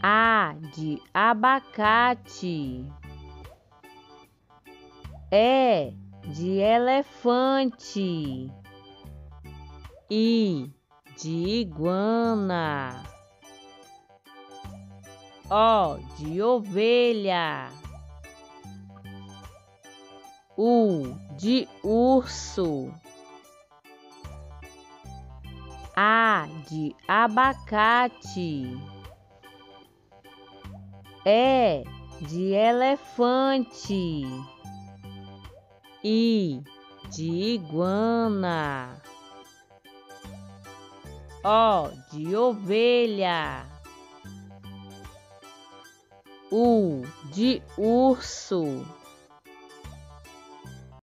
A de abacate. E de elefante. I de iguana. O de ovelha. U de urso. A de abacate. E de elefante. I de iguana. O de ovelha. U de urso.